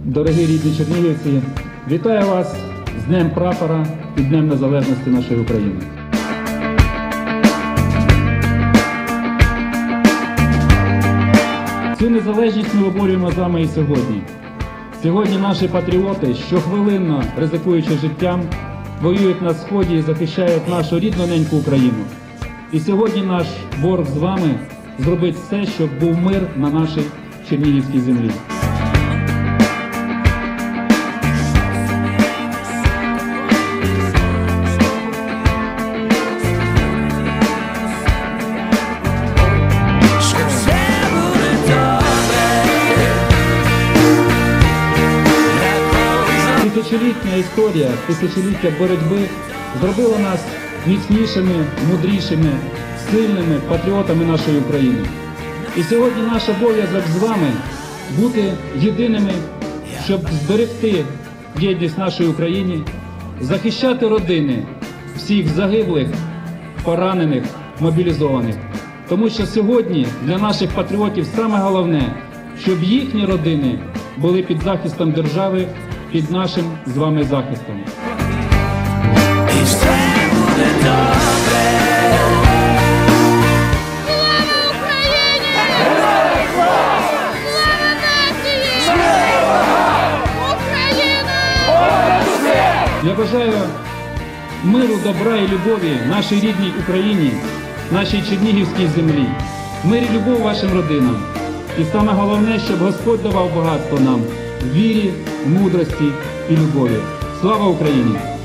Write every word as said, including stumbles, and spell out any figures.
Дорогі рідні чернігівці, вітаю вас з Днем Прапора і Днем Незалежності нашої України. Цю незалежність ми виборюємо з вами і сьогодні. Сьогодні наші патріоти, щохвилинно ризикуючи життям, воюють на Сході і захищають нашу рідну неньку Україну. І сьогодні наш борг з вами зробить все, щоб був мир на нашій чернігівській землі. Тисячолітня історія, тисячоліття боротьби зробила нас міцнішими, мудрішими, сильними патріотами нашої України. І сьогодні наш обов'язок з вами бути єдиними, щоб зберегти єдність нашої України, захищати родини всіх загиблих, поранених, мобілізованих. Тому що сьогодні для наших патріотів саме головне, щоб їхні родини були під захистом держави, під нашим з вами захистом. Я бажаю миру, добра і любові нашій рідній Україні, нашій чернігівській землі. Мир і любов вашим родинам. І саме головне, щоб Господь давав багатство нам в вірі, в мудрості і любові. Слава Україні!